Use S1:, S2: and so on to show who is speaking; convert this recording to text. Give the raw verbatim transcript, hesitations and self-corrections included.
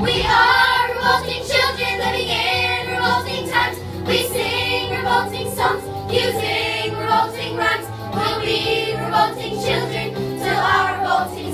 S1: We are revolting children living in revolting times. We sing revolting songs using revolting rhymes. We'll be revolting children till our revolting